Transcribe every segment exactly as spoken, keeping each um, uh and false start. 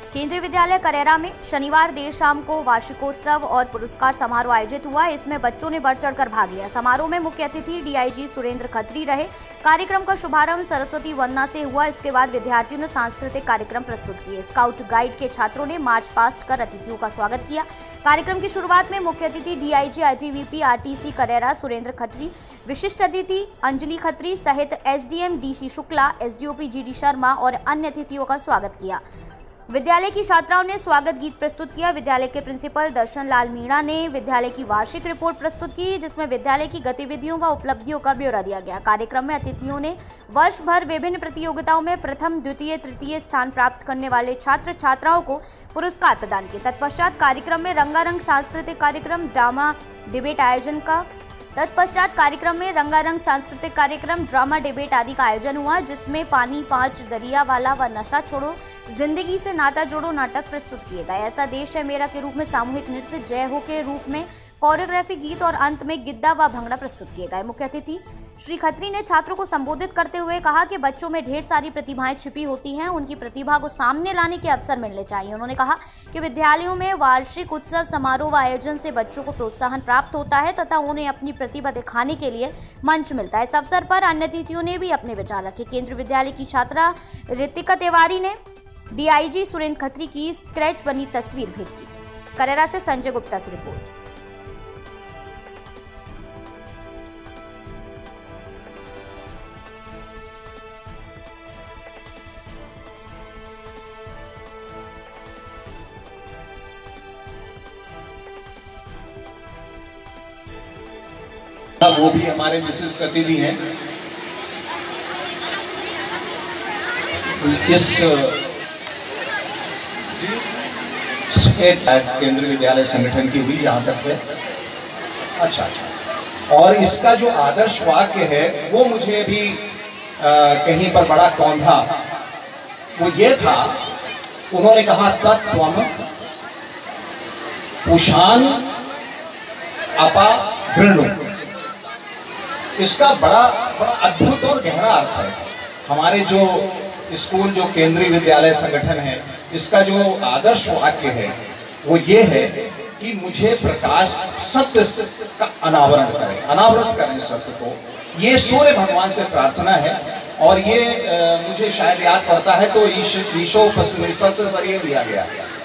केंद्रीय विद्यालय करेरा में शनिवार देर शाम को वार्षिकोत्सव और पुरस्कार समारोह आयोजित हुआ। इसमें बच्चों ने बढ़ चढ़कर भाग लिया। समारोह में मुख्य अतिथि डीआईजी सुरेंद्र खत्री रहे। कार्यक्रम का शुभारंभ सरस्वती वंदना से हुआ। इसके बाद विद्यार्थियों ने सांस्कृतिक कार्यक्रम प्रस्तुत किए। स्काउट गाइड के छात्रों ने मार्च पास्ट कर अतिथियों का स्वागत किया। कार्यक्रम की शुरुआत में मुख्य अतिथि DIG ITBP RTC Karera Surendra Khatri, विशिष्ट अतिथि अंजलि खत्री सहित SDM DC Shukla, SDOP GD Sharma और अन्य अतिथियों का स्वागत किया। विद्यालय की छात्राओं ने स्वागत गीत प्रस्तुत किया। विद्यालय के प्रिंसिपल दर्शन लाल मीणा ने विद्यालय की वार्षिक रिपोर्ट प्रस्तुत की, जिसमें विद्यालय की गतिविधियों व उपलब्धियों का ब्यौरा दिया गया। कार्यक्रम में अतिथियों ने वर्ष भर विभिन्न प्रतियोगिताओं में प्रथम, द्वितीय, तृतीय स्थान प्राप्त करने वाले छात्र छात्राओं को पुरस्कार प्रदान किए। तत्पश्चात कार्यक्रम में रंगारंग सांस्कृतिक कार्यक्रम, ड्रामा डिबेट आयोजन का तत्पश्चात कार्यक्रम में रंगारंग सांस्कृतिक कार्यक्रम, ड्रामा डिबेट आदि का आयोजन हुआ, जिसमें पानी पांच, दरिया वाला व नशा छोड़ो, जिंदगी से नाता जोड़ो नाटक प्रस्तुत किए गए। ऐसा देश है मेरा के रूप में सामूहिक नृत्य, जय हो के रूप में कोरियोग्राफी गीत और अंत में गिद्दा व भंगड़ा प्रस्तुत किए गए। मुख्य अतिथि श्री खत्री ने छात्रों को संबोधित करते हुए कहा कि बच्चों में ढेर सारी प्रतिभाएं छिपी होती हैं, उनकी प्रतिभा को सामने लाने के अवसर मिलने चाहिए। उन्होंने कहा कि विद्यालयों में वार्षिक उत्सव समारोह व आयोजन से बच्चों को प्रोत्साहन प्राप्त होता है तथा उन्हें अपनी प्रतिभा दिखाने के लिए मंच मिलता है। इस अवसर पर अन्य अतिथियों ने भी अपने विचार रखे। केंद्रीय विद्यालय की छात्रा ऋतिका तिवारी ने डीआईजी सुरेंद्र खत्री की स्क्रैच बनी तस्वीर भेंट की। करेरा से संजय गुप्ता की रिपोर्ट। वो भी हमारे मिसेस अतिथि हैं। इस केंद्रीय विद्यालय संगठन की हुई यहाँ तक है। अच्छा अच्छा और इसका जो आदर्श वाक्य है वो मुझे भी आ, कहीं पर बड़ा कौंधा। वो ये था, उन्होंने कहा तत्त्वम पुषान अपा वृणु। इसका बड़ा बड़ा अद्भुत और गहरा अर्थ है। हमारे जो स्कूल, जो केंद्रीय विद्यालय संगठन है, इसका जो आदर्श वाक्य है वो ये है कि मुझे प्रकाश सत्य का अनावरण करें, अनावृत करें सत्य को। ये सूर्य भगवान से प्रार्थना है और ये आ, मुझे शायद याद पड़ता है तो ईशो उपनिषद से जरिए दिया गया।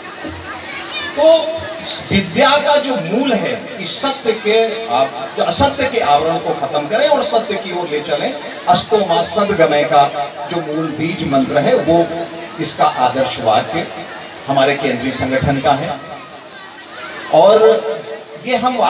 तो विद्या का जो मूल है कि सत्य के जो असत्य के आवरण को खत्म करें और सत्य की ओर ले चलें। अस्तो मा सद्गमय का जो मूल बीज मंत्र है वो इसका आदर्श वाक्य हमारे केंद्रीय संगठन का है। और ये हम